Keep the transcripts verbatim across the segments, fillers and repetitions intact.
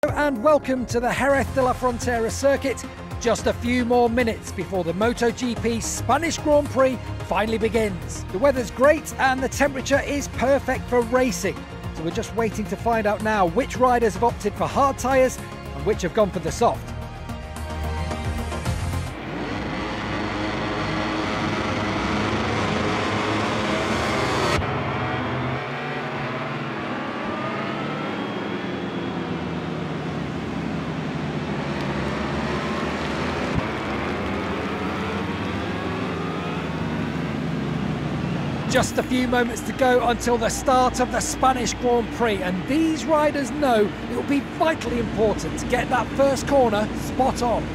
And welcome to the Jerez de la Frontera circuit. Just a few more minutes before the MotoGP Spanish Grand Prix finally begins. The weather's great and the temperature is perfect for racing. So we're just waiting to find out now which riders have opted for hard tyres and which have gone for the soft. Just a few moments to go until the start of the Spanish Grand Prix, and these riders know it will be vitally important to get that first corner spot on.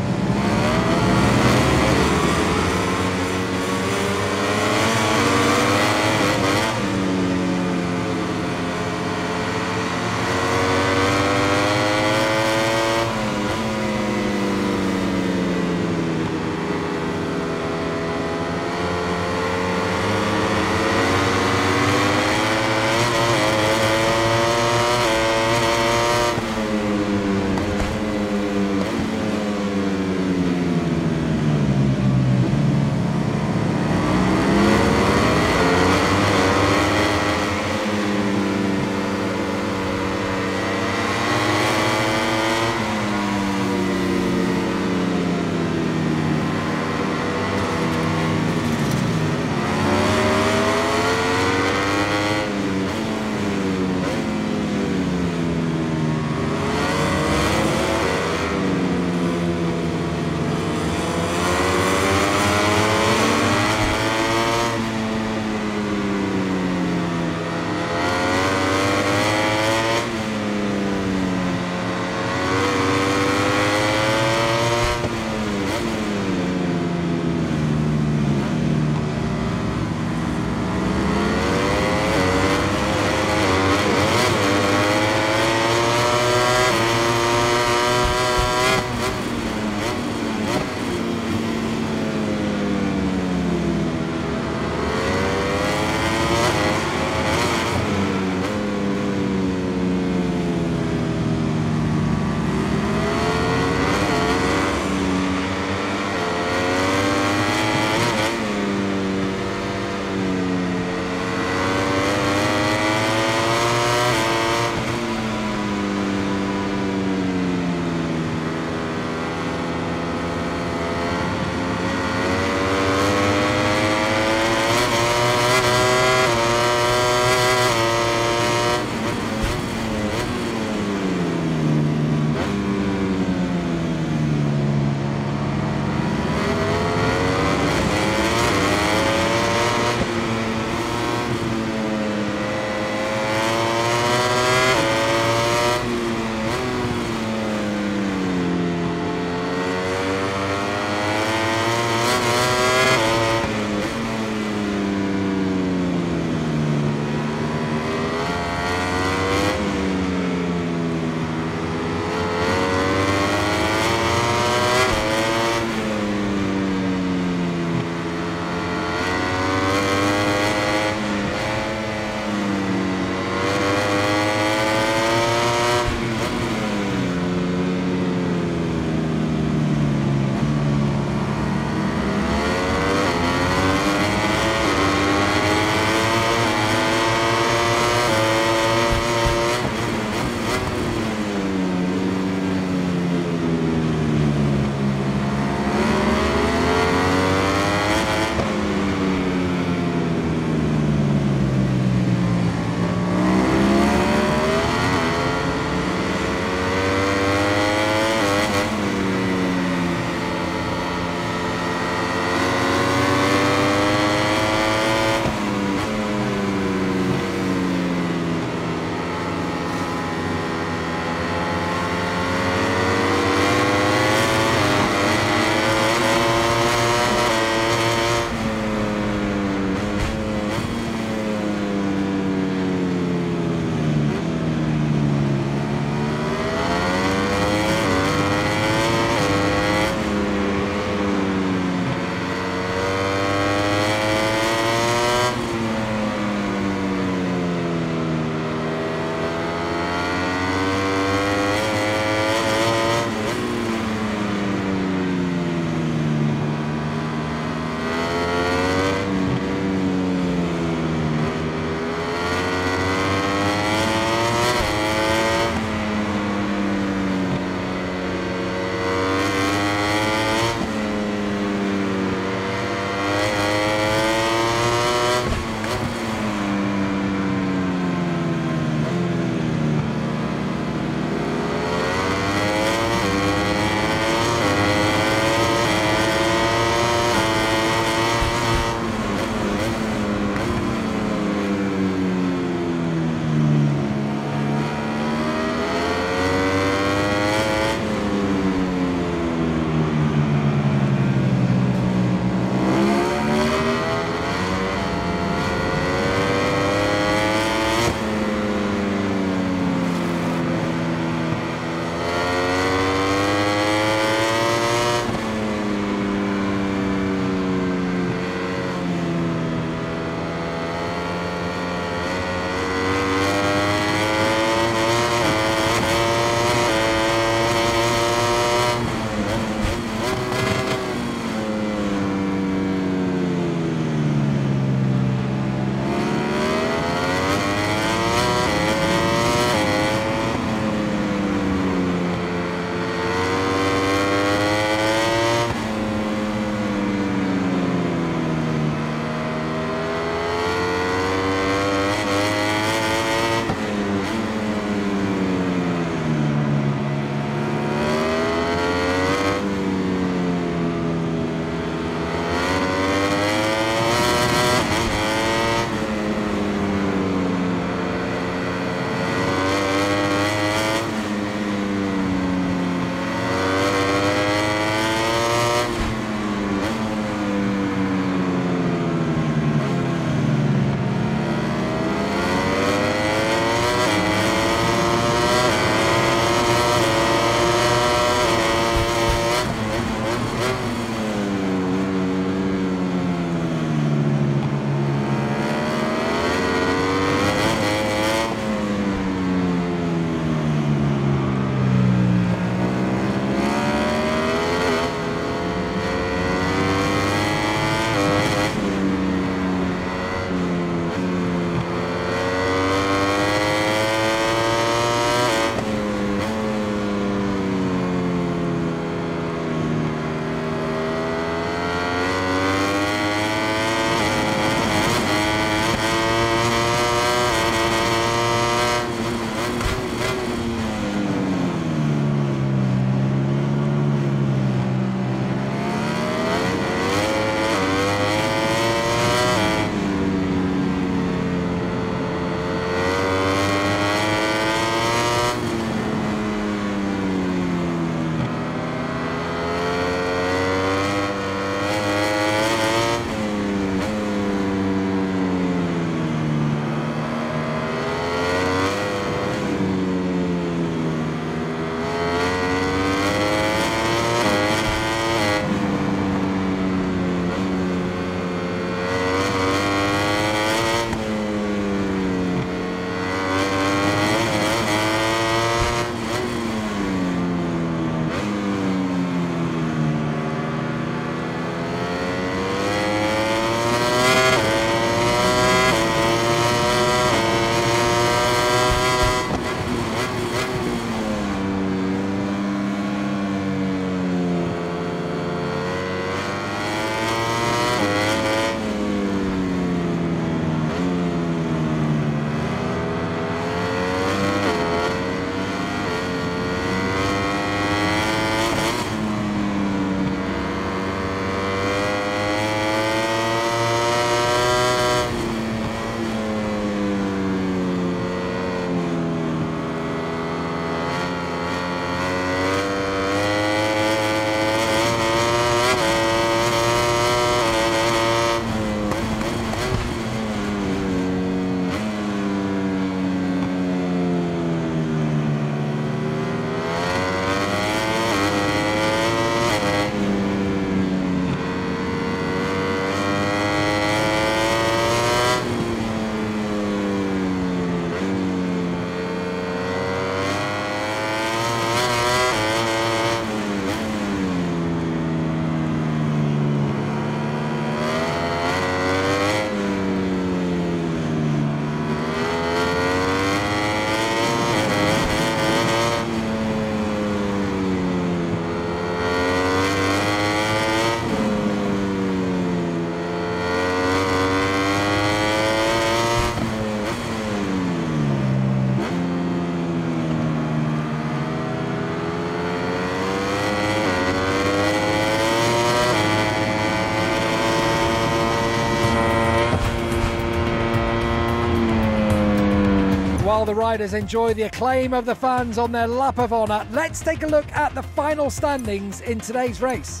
the riders enjoy the acclaim of the fans on their lap of honour. Let's take a look at the final standings in today's race.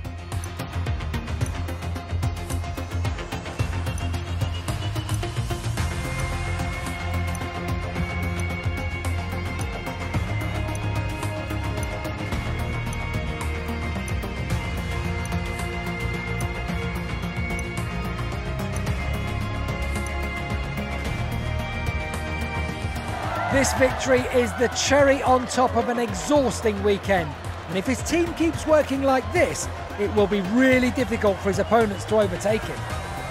This victory is the cherry on top of an exhausting weekend. And if his team keeps working like this, it will be really difficult for his opponents to overtake him.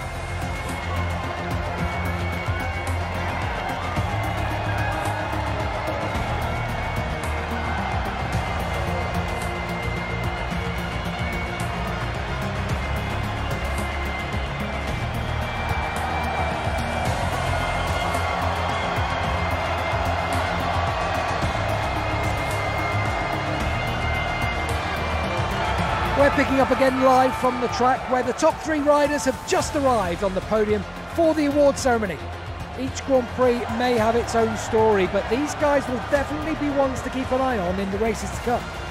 We're picking up again live from the track where the top three riders have just arrived on the podium for the award ceremony. Each Grand Prix may have its own story, but these guys will definitely be ones to keep an eye on in the races to come.